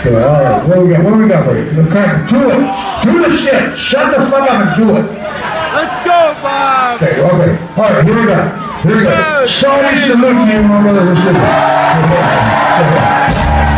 All right, what do we got for you? Okay, do it. Do the shit. Shut the fuck up and do it. Let's go, Bob. Okay. All right, here we go. Here we go. Sorry, salute to you, my brothers and sisters.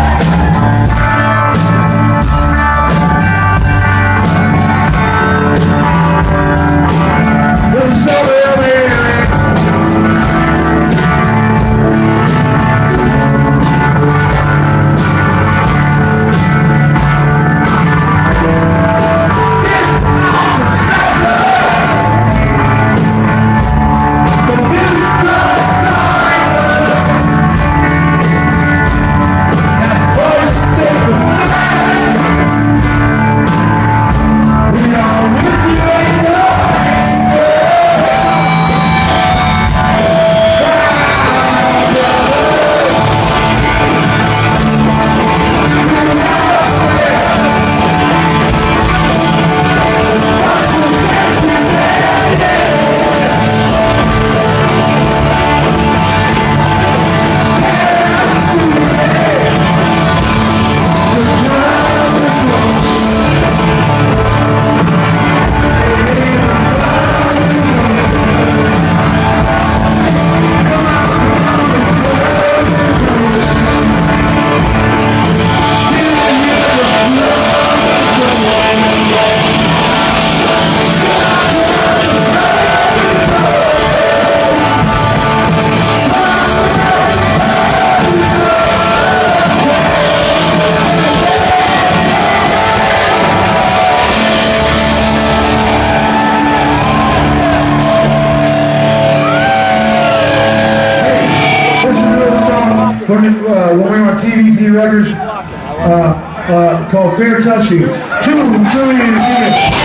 When we were on TVT Records, called Fair Touch You. 2, 3,